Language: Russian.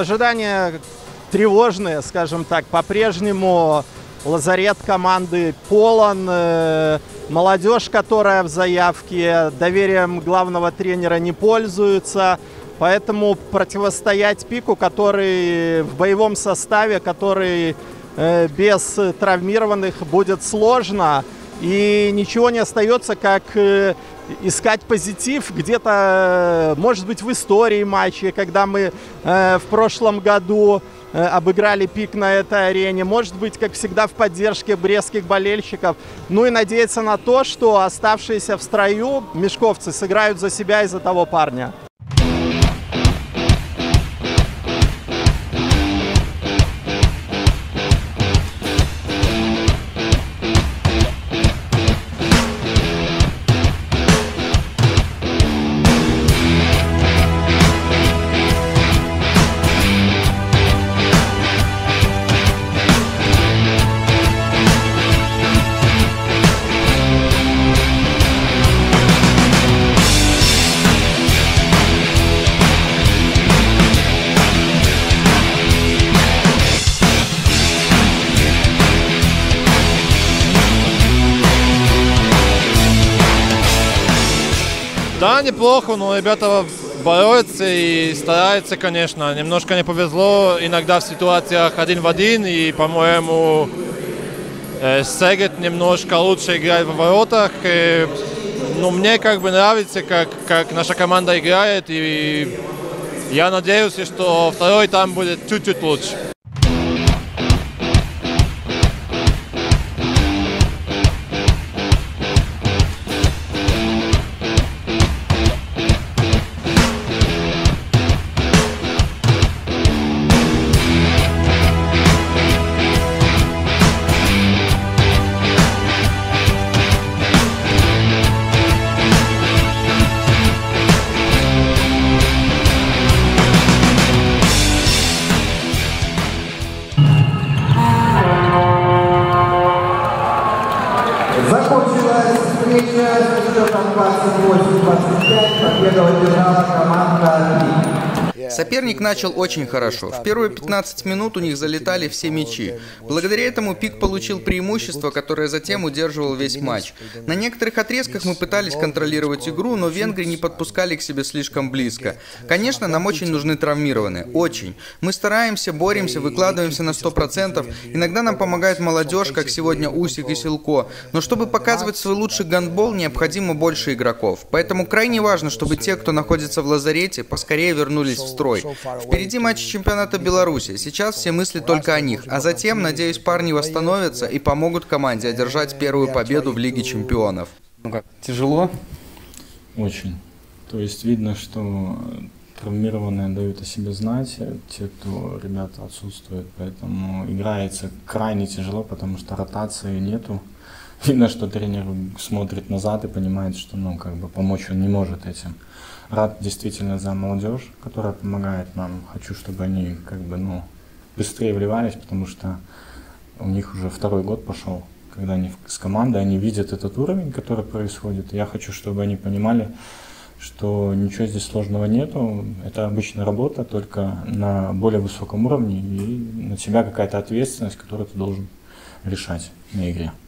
ожидания тревожные, скажем так. По-прежнему лазарет команды полон. Молодежь, которая в заявке, доверием главного тренера не пользуется. Поэтому противостоять Пику, который в боевом составе, который без травмированных, будет сложно. И ничего не остается, как искать позитив где-то, может быть, в истории матча, когда мы в прошлом году обыграли Пик на этой арене. Может быть, как всегда, в поддержке брестских болельщиков. Ну и надеяться на то, что оставшиеся в строю мешковцы сыграют за себя и за того парня. Да, неплохо, но ребята борются и стараются, конечно. Немножко не повезло иногда в ситуациях 1 в 1, и, по-моему, Сегет немножко лучше играет в воротах. Но мне как бы нравится, как наша команда играет, и я надеюсь, что второй там будет чуть-чуть лучше. Закончилась встреча с счетом 28-25. Победу одержала команда «Пик». Соперник начал очень хорошо. В первые 15 минут у них залетали все мячи. Благодаря этому Пик получил преимущество, которое затем удерживал весь матч. На некоторых отрезках мы пытались контролировать игру, но венгры не подпускали к себе слишком близко. Конечно, нам очень нужны травмированные. Очень. Мы стараемся, боремся, выкладываемся на 100%. Иногда нам помогает молодежь, как сегодня Усик и Силко. Но чтобы показывать свой лучший гандбол, необходимо больше игроков. Поэтому крайне важно, чтобы те, кто находится в лазарете, поскорее вернулись в строй. Впереди матч чемпионата Беларуси. Сейчас все мысли только о них. А затем, надеюсь, парни восстановятся и помогут команде одержать первую победу в Лиге чемпионов. Ну как, тяжело? Очень. То есть видно, что травмированные дают о себе знать, те, кто ребята отсутствуют. Поэтому играется крайне тяжело, потому что ротации нету. Видно, что тренер смотрит назад и понимает, что помочь он не может этим. Рад действительно за молодежь, которая помогает нам. Хочу, чтобы они быстрее вливались, потому что у них уже 2-й год пошел, когда они с командой, они видят этот уровень, который происходит. Я хочу, чтобы они понимали, что ничего здесь сложного нету. Это обычная работа, только на более высоком уровне, и на тебя какая-то ответственность, которую ты должен решать на игре.